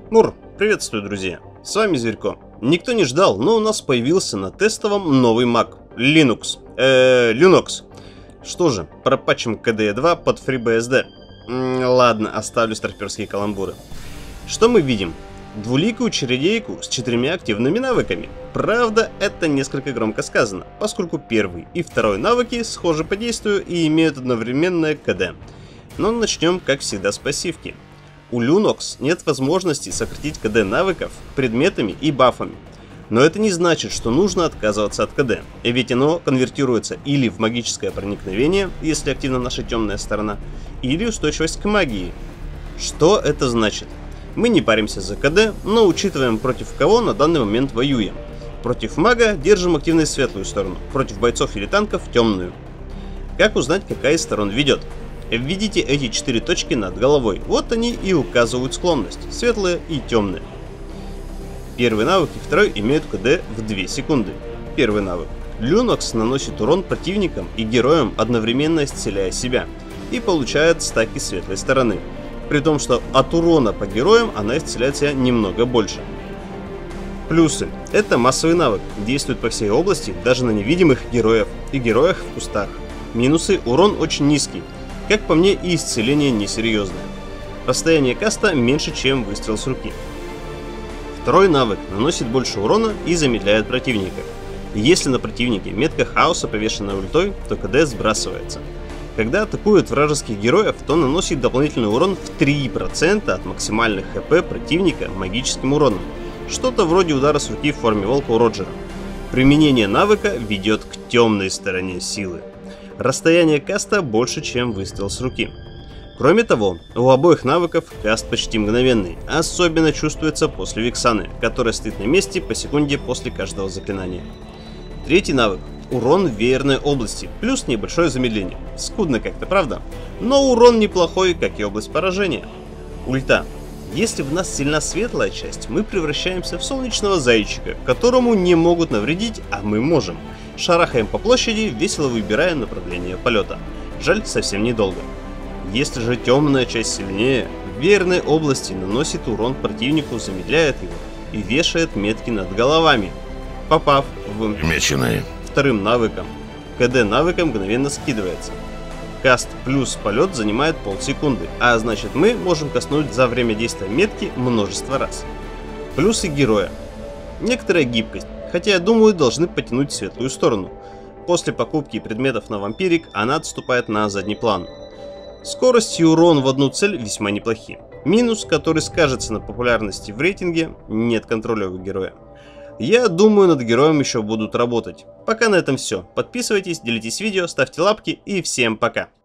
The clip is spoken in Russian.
Мур, приветствую, друзья! С вами Зверько. Никто не ждал, но у нас появился на тестовом новый Mac Linux. Что же, пропатчим KDE 2 под FreeBSD. Ладно, оставлю старперские каламбуры. Что мы видим? Двуликую чародейку с 4 активными навыками. Правда, это несколько громко сказано, поскольку первый и второй навыки схожи по действию и имеют одновременное КД. Но начнем, как всегда, с пассивки. У Linux нет возможности сократить КД навыков предметами и бафами. Но это не значит, что нужно отказываться от КД, ведь оно конвертируется или в магическое проникновение, если активна наша темная сторона, или устойчивость к магии. Что это значит? Мы не паримся за КД, но учитываем, против кого на данный момент воюем. Против мага держим активной светлую сторону, против бойцов или танков темную. Как узнать, какая из сторон ведет? Видите эти 4 точки над головой, вот они и указывают склонность, светлые и темные. Первый навык и второй имеют КД в 2 секунды. Первый навык. Linux наносит урон противникам и героям, одновременно исцеляя себя, и получает стаки светлой стороны. При том, что от урона по героям она исцеляет себя немного больше. Плюсы. Это массовый навык, действует по всей области, даже на невидимых героев и героях в кустах. Минусы. Урон очень низкий. Как по мне, и исцеление несерьезное. Расстояние каста меньше, чем выстрел с руки. Второй навык наносит больше урона и замедляет противника. Если на противнике метка хаоса повешена ультой, то КД сбрасывается. Когда атакует вражеских героев, то наносит дополнительный урон в 3% от максимальных ХП противника магическим уроном. Что-то вроде удара с руки в форме волка у Роджера. Применение навыка ведет к темной стороне силы. Расстояние каста больше, чем выстрел с руки. Кроме того, у обоих навыков каст почти мгновенный, особенно чувствуется после Вексаны, которая стоит на месте по секунде после каждого заклинания. Третий навык. Урон в веерной области, плюс небольшое замедление. Скудно как-то, правда? Но урон неплохой, как и область поражения. Ульта. Если в нас сильна светлая часть, мы превращаемся в солнечного зайчика, которому не могут навредить, а мы можем. Шарахаем по площади, весело выбирая направление полета. Жаль, совсем недолго. Если же темная часть сильнее, в веерной области наносит урон противнику, замедляет его и вешает метки над головами. Попав в Меченые. Вторым навыком, КД навыка мгновенно скидывается. Каст плюс полет занимает полсекунды, а значит мы можем каснуть за время действия метки множество раз. Плюсы героя. Некоторая гибкость, хотя я думаю должны потянуть в светлую сторону. После покупки предметов на вампирик она отступает на задний план. Скорость и урон в одну цель весьма неплохи. Минус, который скажется на популярности в рейтинге, нет контроля у героя. Я думаю, над героем еще будут работать. Пока на этом все. Подписывайтесь, делитесь видео, ставьте лапки и всем пока.